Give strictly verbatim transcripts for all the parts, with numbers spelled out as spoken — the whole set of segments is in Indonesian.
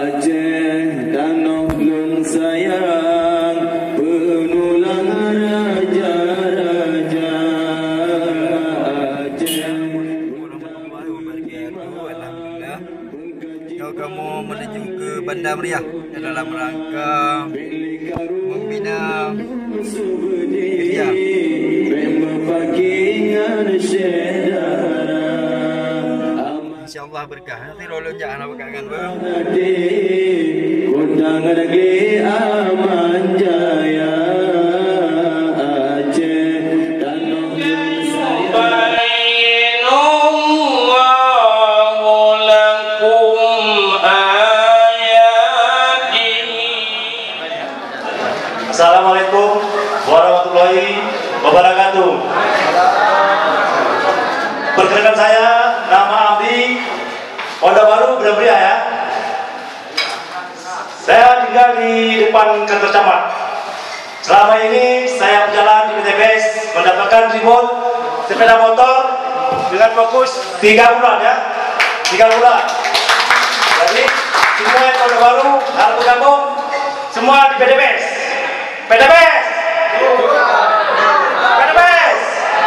Aceh tanah lung sayang, penulang raja-raja Aceh. Alhamdulillah, kamu menuju ke Bandar Meriah dalam rangka membina gereja. InsyaAllah berkah. Nanti rolon jangan apa kan bang. Undang negeri aman jaya Aceh tanah sayang. Assalamualaikum warahmatullahi wabarakatuh. Perkenalkan saya, nama Abdi, Pondok Baru, Bandar Meriah ya. Saya tinggal di depan kantor camat. Selama ini saya berjalan di P T B S mendapatkan remote sepeda motor dengan fokus tiga bulan ya, tiga bulan. Jadi semua yang Pondok Baru harus bergabung semua di P T B S. P T B S. P T B S.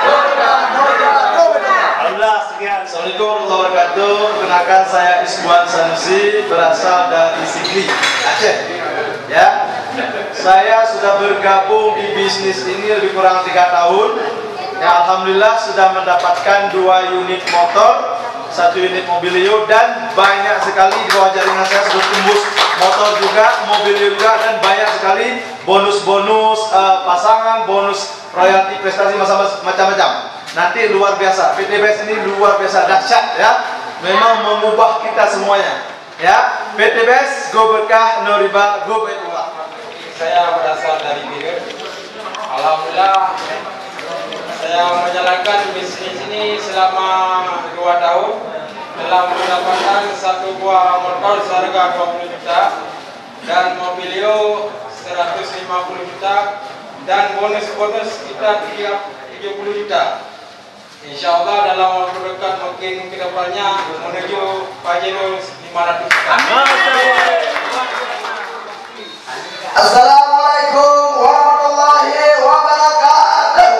Alhamdulillah sekian. Assalamualaikum warahmatullahi wabarakatuh. Perkenalkan saya Iswan Sanusi, berasal dari Sigli, Aceh. Ya, saya sudah bergabung di bisnis ini lebih kurang tiga tahun. Ya, alhamdulillah sudah mendapatkan dua unit motor, satu unit mobilio, dan banyak sekali di bawah jaringan saya sudah tembus motor juga, mobilio juga, dan banyak sekali bonus-bonus uh, pasangan, bonus royalti prestasi macam-macam. Nanti luar biasa, P T B S ini luar biasa dahsyat ya, memang mengubah kita semuanya ya. P T B S go berkah, no riba, go baitullah. Saya berasal dari Biren. Alhamdulillah saya menjalankan bisnis ini selama dua tahun, telah mendapatkan satu buah motor seharga dua puluh juta dan mobilio seratus lima puluh juta dan bonus-bonus kita tiga puluh juta. Insya Allah dalam waktu dekat mungkin ke depannya menuju Pajero lima ratus juta. Assalamualaikum warahmatullahi wabarakatuh.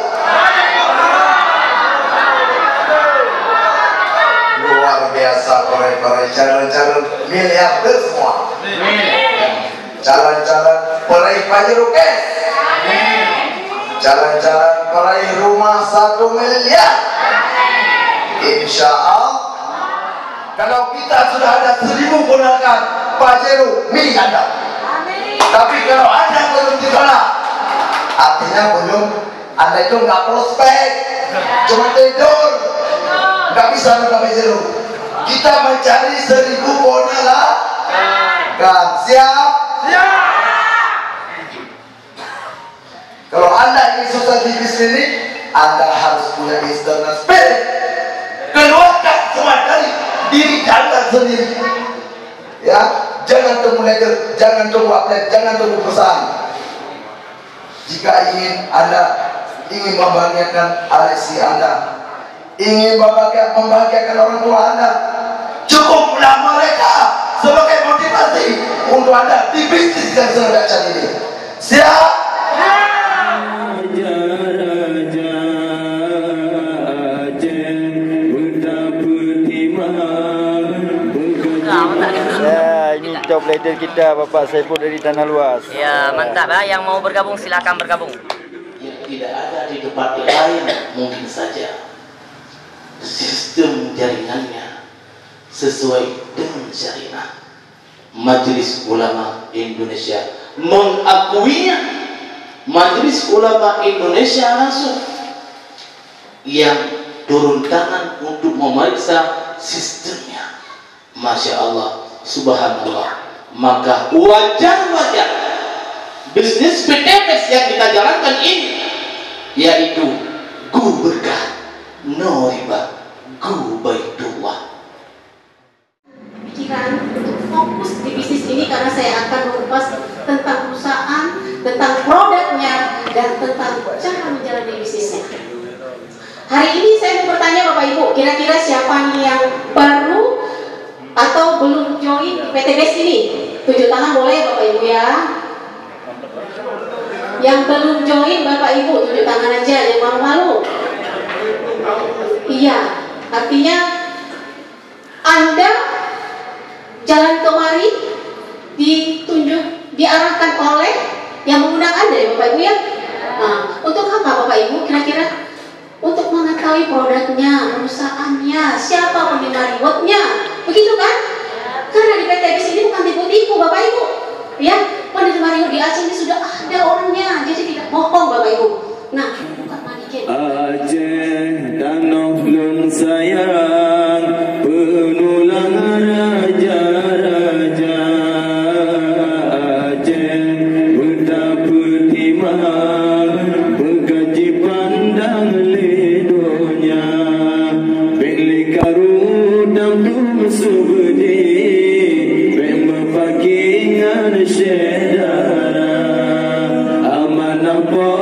Luar biasa peraih-peraih calon-calon miliarder semua. Calon-calon peraih Pajero cash. Calon-calon peraih rumah satu miliar. Insya Allah. Kalau kita sudah ada seribu ponakan Pajero milik Anda. Tapi kalau Anda belum ditolak, artinya belum, Anda itu nggak prospek, cuma tidur, nggak bisa nonton Pajero. Kita mencari seribu ponakan. Kan siap? Siap. Kalau Anda ingin sukses di bisnis ini, Anda harus punya internal spirit. Keluarkan semua dari diri Anda sendiri. Ya, jangan tunggu leader, jangan tunggu atlet, jangan tunggu perusahaan. Jika ingin Anda ingin membahagiakan anak istri Anda, ingin membahagiakan, membahagiakan orang tua Anda, cukuplah mereka sebagai motivasi untuk Anda di bisnis yang sedang dahsyat ini. Siap? Ya, ini top leader kita Bapak Saiful dari Tanah Luas. Ya, mantap lah. Yang mau bergabung silakan bergabung. Yang tidak ada di tempat lain mungkin saja sistem jaringannya sesuai dengan syariah. Majelis Ulama Indonesia mengakuinya. Majelis Ulama Indonesia langsung yang turun tangan untuk memeriksa sistemnya. Masya Allah, subhanallah. Maka wajar-wajar bisnis P T B S yang kita jalankan ini yaitu Go Berkah, no riba, Go Baitullah. Pikiran untuk fokus di bisnis ini karena saya akan mengupas tentang perusahaan, tentang produknya, dan tentang cara menjalani bisnisnya. Hari ini saya mau bertanya Bapak Ibu, kira-kira siapa nih yang baru atau belum join di P T B S ini? Tunjuk tangan boleh Bapak Ibu ya. Yang belum join Bapak Ibu tunjuk tangan aja, yang malu-malu. Iya, artinya Anda jalan kemari ditunjuk, diarahkan oleh yang mengundang Anda ya Bapak Ibu ya. Nah, untuk apa Bapak Ibu kira-kira? Untuk mengetahui produknya, perusahaannya, siapa penerima rewardnya, begitu kan? Karena di P T B S ini bukan tipu-tipu Bapak Ibu, ya. Penerima reward di Aceh ini sudah ada orangnya, jadi tidak bohong Bapak Ibu. Nah, bukan manikin. Aceh tanah lun sayang, penulang raja-raja. Aceh betapa timah, bergaji pandang ledonya. Beli karudam dum subdi, beng mepakingan syedara. Amanah